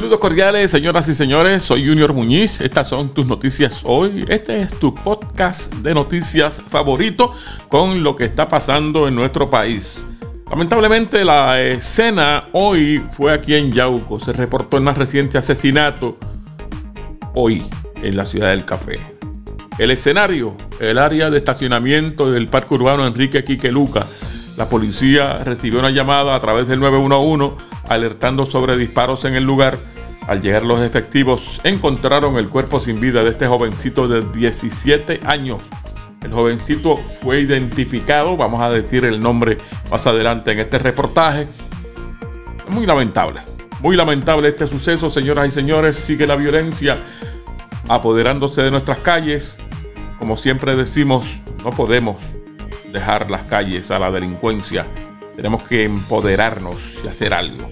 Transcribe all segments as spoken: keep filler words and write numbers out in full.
Saludos cordiales, señoras y señores, soy Junior Muñiz, estas son tus noticias hoy, este es tu podcast de noticias favorito con lo que está pasando en nuestro país. Lamentablemente la escena hoy fue aquí en Yauco, se reportó el más reciente asesinato hoy en la ciudad del Café. El escenario, el área de estacionamiento del Parque Urbano Enrique Quique Luca. La policía recibió una llamada a través del nueve uno uno alertando sobre disparos en el lugar. Al llegar los efectivos encontraron el cuerpo sin vida de este jovencito de diecisiete años. El jovencito fue identificado, vamos a decir el nombre más adelante en este reportaje. Muy lamentable, muy lamentable este suceso, señoras y señores. Sigue la violencia apoderándose de nuestras calles. Como siempre decimos, no podemos dejar las calles a la delincuencia. Tenemos que empoderarnos y hacer algo.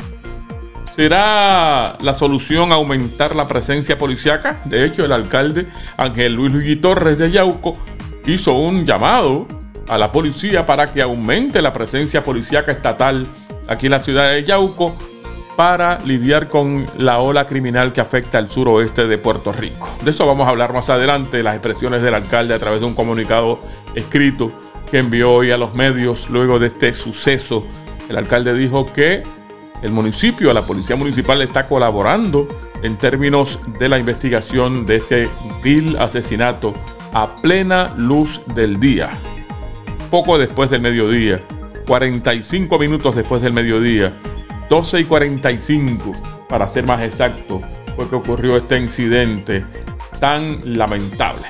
¿Será la solución aumentar la presencia policíaca? De hecho, el alcalde Ángel Luis Luigi Torres de Yauco hizo un llamado a la policía para que aumente la presencia policíaca estatal aquí en la ciudad de Yauco para lidiar con la ola criminal que afecta al suroeste de Puerto Rico. De eso vamos a hablar más adelante, las expresiones del alcalde a través de un comunicado escrito que envió hoy a los medios luego de este suceso. El alcalde dijo que el municipio, la policía municipal está colaborando en términos de la investigación de este vil asesinato a plena luz del día. Poco después del mediodía, cuarenta y cinco minutos después del mediodía, doce y cuarenta y cinco para ser más exacto, fue que ocurrió este incidente tan lamentable.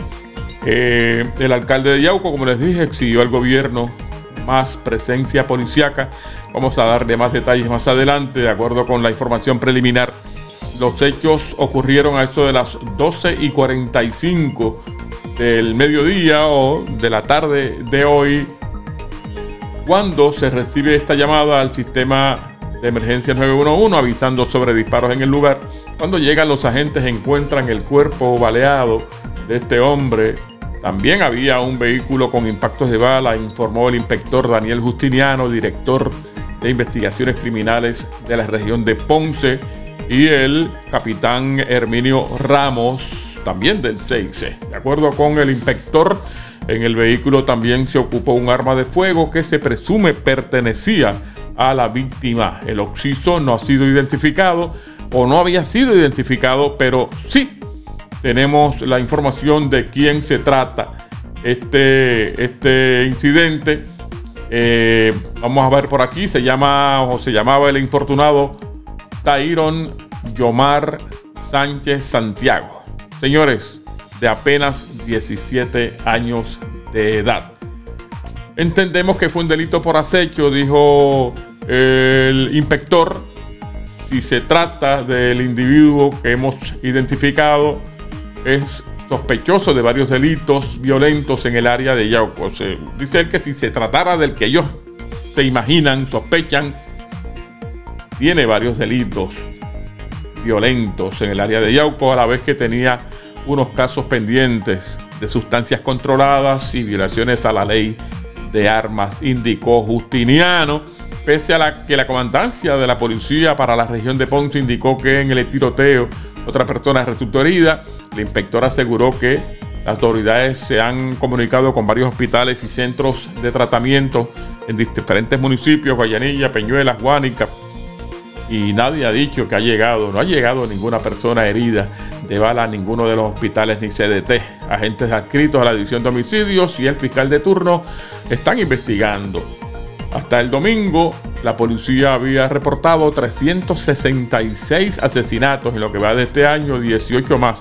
Eh, el alcalde de Yauco, como les dije, exigió al gobierno más presencia policíaca. Vamos a darle más detalles más adelante. De acuerdo con la información preliminar, los hechos ocurrieron a eso de las doce y cuarenta y cinco del mediodía o de la tarde de hoy, cuando se recibe esta llamada al sistema de emergencia nueve uno uno avisando sobre disparos en el lugar. Cuando llegan los agentes encuentran el cuerpo baleado de este hombre. También había un vehículo con impactos de bala, informó el inspector Daniel Justiniano, director de investigaciones criminales de la región de Ponce, y el capitán Herminio Ramos, también del C I C. De acuerdo con el inspector, en el vehículo también se ocupó un arma de fuego que se presume pertenecía a la víctima. El occiso no ha sido identificado o no había sido identificado, pero sí tenemos la información de quién se trata este, este incidente. Eh, vamos a ver por aquí, se llama o se llamaba el infortunado Tairon Yomar Sánchez Santiago. Señores, de apenas diecisiete años de edad. Entendemos que fue un delito por acecho, dijo el inspector. Si se trata del individuo que hemos identificado, es sospechoso de varios delitos violentos en el área de Yauco. Se dice él que si se tratara del que ellos se imaginan, sospechan, tiene varios delitos violentos en el área de Yauco, a la vez que tenía unos casos pendientes de sustancias controladas y violaciones a la ley de armas, indicó Justiniano. Pese a la, que la comandancia de la policía para la región de Ponce indicó que en el tiroteo otra persona resultó herida, el inspector aseguró que las autoridades se han comunicado con varios hospitales y centros de tratamiento en diferentes municipios, Guayanilla, Peñuelas, Guánica, y nadie ha dicho que ha llegado, no ha llegado ninguna persona herida de bala a ninguno de los hospitales ni C D T. Agentes adscritos a la División de Homicidios y el fiscal de turno están investigando. Hasta el domingo, la policía había reportado trescientos sesenta y seis asesinatos en lo que va de este año, dieciocho más.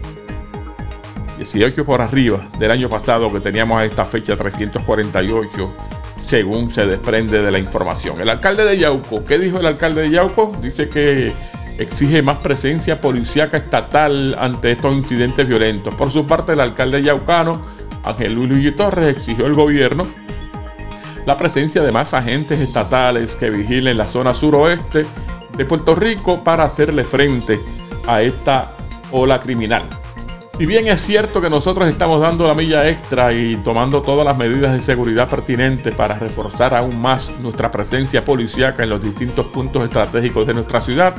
dieciocho por arriba del año pasado, que teníamos a esta fecha trescientos cuarenta y ocho, según se desprende de la información. El alcalde de Yauco, ¿qué dijo el alcalde de Yauco? Dice que exige más presencia policíaca estatal ante estos incidentes violentos. Por su parte, el alcalde yaucano, Ángel Luis Luigi Torres, exigió al gobierno la presencia de más agentes estatales que vigilen la zona suroeste de Puerto Rico para hacerle frente a esta ola criminal. Si bien es cierto que nosotros estamos dando la milla extra y tomando todas las medidas de seguridad pertinentes para reforzar aún más nuestra presencia policíaca en los distintos puntos estratégicos de nuestra ciudad,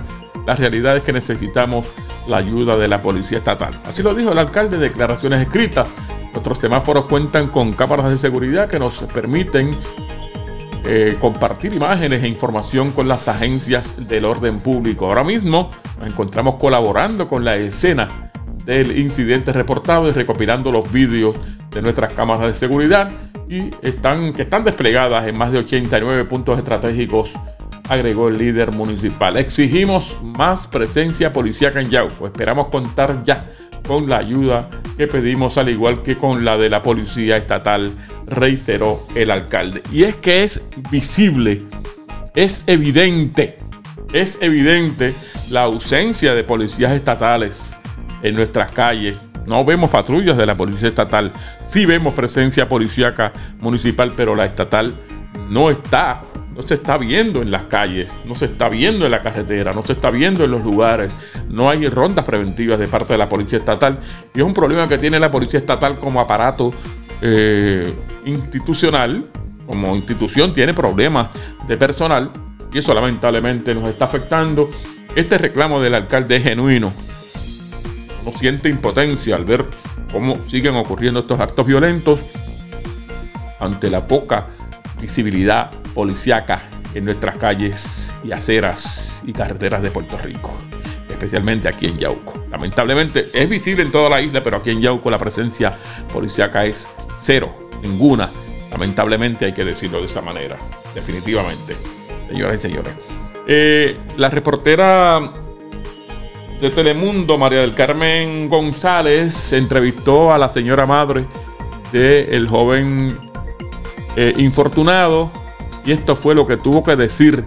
La realidad es que necesitamos la ayuda de la policía estatal. Así lo dijo el alcalde en declaraciones escritas. Nuestros semáforos cuentan con cámaras de seguridad que nos permiten eh, compartir imágenes e información con las agencias del orden público. Ahora mismo nos encontramos colaborando con la escena del incidente reportado y recopilando los vídeos de nuestras cámaras de seguridad y están, que están desplegadas en más de ochenta y nueve puntos estratégicos, agregó el líder municipal. Exigimos más presencia policíaca en Yauco. Esperamos contar ya con la ayuda que pedimos, al igual que con la de la policía estatal, reiteró el alcalde. Y es que es visible, es evidente, es evidente la ausencia de policías estatales en nuestras calles. No vemos patrullas de la policía estatal, sí vemos presencia policíaca municipal, pero la estatal no está, no se está viendo en las calles, no se está viendo en la carretera, no se está viendo en los lugares, no hay rondas preventivas de parte de la policía estatal, y es un problema que tiene la policía estatal como aparato eh, institucional, como institución tiene problemas de personal, y eso lamentablemente nos está afectando. Este reclamo del alcalde es genuino. Uno siente impotencia al ver cómo siguen ocurriendo estos actos violentos ante la poca visibilidad policíaca en nuestras calles y aceras y carreteras de Puerto Rico, especialmente aquí en Yauco. Lamentablemente es visible en toda la isla, pero aquí en Yauco la presencia policíaca es cero, ninguna. Lamentablemente hay que decirlo de esa manera, definitivamente, señoras y señores. Eh, la reportera de Telemundo, María del Carmen González, entrevistó a la señora madre del joven eh, infortunado, y esto fue lo que tuvo que decir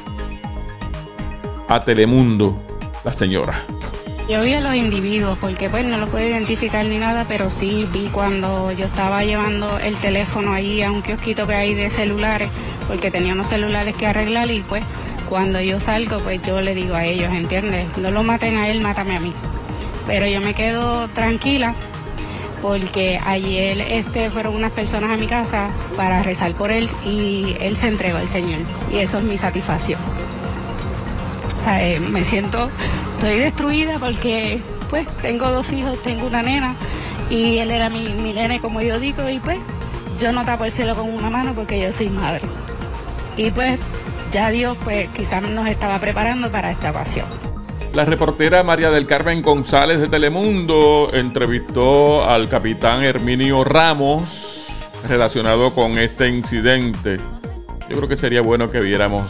a Telemundo la señora. Yo vi a los individuos porque pues no los puedo identificar ni nada, pero sí vi cuando yo estaba llevando el teléfono ahí a un kiosquito que hay de celulares, porque tenía unos celulares que arreglar, y pues cuando yo salgo, pues yo le digo a ellos, ¿entiendes? No lo maten a él, mátame a mí. Pero yo me quedo tranquila porque ayer este, fueron unas personas a mi casa para rezar por él y él se entregó al Señor. Y eso es mi satisfacción. O sea, eh, me siento, estoy destruida porque pues tengo dos hijos, tengo una nena y él era mi, mi nene, como yo digo, y pues yo no tapo el cielo con una mano porque yo soy madre. Y pues ya Dios pues quizás nos estaba preparando para esta ocasión. La reportera María del Carmen González de Telemundo entrevistó al capitán Herminio Ramos relacionado con este incidente. Yo creo que sería bueno que viéramos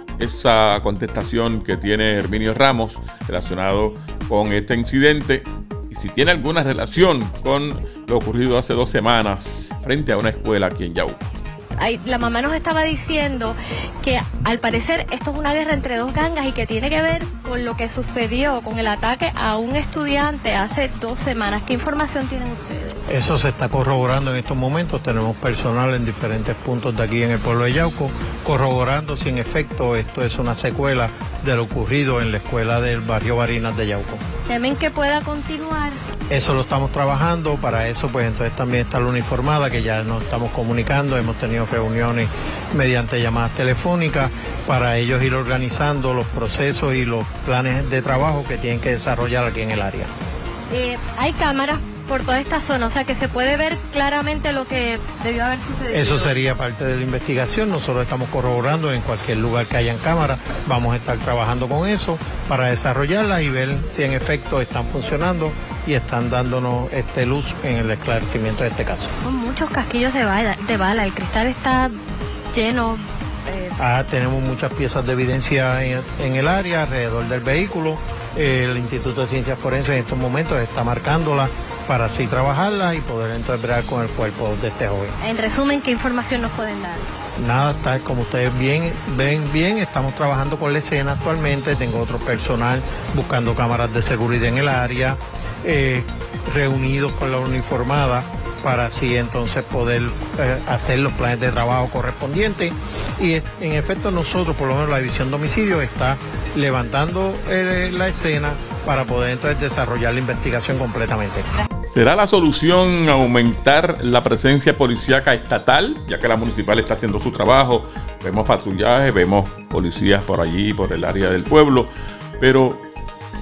esa contestación que tiene Herminio Ramos relacionado con este incidente y si tiene alguna relación con lo ocurrido hace dos semanas frente a una escuela aquí en Yauco. La mamá nos estaba diciendo que al parecer esto es una guerra entre dos gangas y que tiene que ver con lo que sucedió con el ataque a un estudiante hace dos semanas. ¿Qué información tienen ustedes? Eso se está corroborando en estos momentos. Tenemos personal en diferentes puntos de aquí en el pueblo de Yauco corroborando si en efecto esto es una secuela de lo ocurrido en la escuela del barrio Barinas de Yauco. ¿Temen que pueda continuar? Eso lo estamos trabajando, para eso pues entonces también está la uniformada, que ya nos estamos comunicando, hemos tenido reuniones mediante llamadas telefónicas para ellos ir organizando los procesos y los planes de trabajo que tienen que desarrollar aquí en el área. Eh, hay cámaras por toda esta zona, o sea que se puede ver claramente lo que debió haber sucedido. Eso sería parte de la investigación. Nosotros estamos corroborando en cualquier lugar que hayan cámaras, vamos a estar trabajando con eso para desarrollarlas y ver si en efecto están funcionando y están dándonos este luz en el esclarecimiento de este caso. Son muchos casquillos de bala, de bala. El cristal está lleno. Eh... Ah, tenemos muchas piezas de evidencia en, en el área, alrededor del vehículo. El Instituto de Ciencias Forenses en estos momentos está marcándola para así trabajarla y poder entonces bregar con el cuerpo de este joven. En resumen, ¿qué información nos pueden dar? Nada, está como ustedes bien, ven bien, estamos trabajando con la escena actualmente, tengo otro personal buscando cámaras de seguridad en el área, eh, reunidos con la uniformada para así entonces poder eh, hacer los planes de trabajo correspondientes y en efecto nosotros, por lo menos la división de homicidios, está levantando eh, la escena para poder entonces desarrollar la investigación completamente. ¿Será la solución aumentar la presencia policíaca estatal, ya que la municipal está haciendo su trabajo? Vemos patrullaje, vemos policías por allí, por el área del pueblo, pero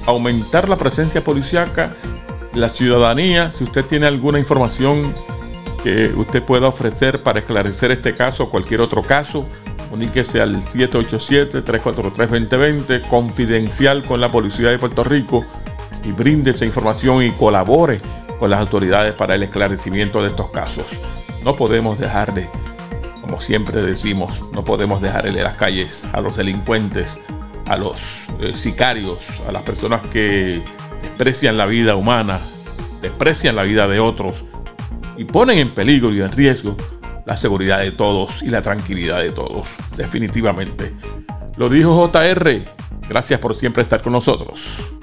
aumentar la presencia policíaca, la ciudadanía. Si usted tiene alguna información que usted pueda ofrecer para esclarecer este caso o cualquier otro caso, comuníquese al siete ocho siete, tres cuatro tres, dos cero dos cero, confidencial con la Policía de Puerto Rico, y brinde esa información y colabore con las autoridades para el esclarecimiento de estos casos. No podemos dejarle, como siempre decimos, no podemos dejarle en las calles a los delincuentes, a los eh, sicarios, a las personas que desprecian la vida humana, desprecian la vida de otros y ponen en peligro y en riesgo la seguridad de todos y la tranquilidad de todos. Definitivamente. Lo dijo J R. Gracias por siempre estar con nosotros.